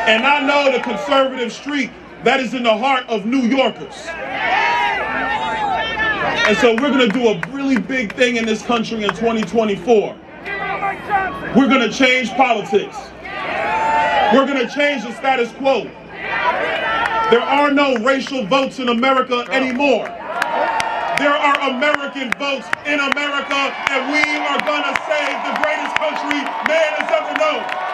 And I know the conservative streak that is in the heart of New Yorkers. And so we're going to do a really big thing in this country in 2024. We're going to change politics. We're going to change the status quo. There are no racial votes in America anymore. There are American votes in America, and we are going to save the greatest country man has ever known.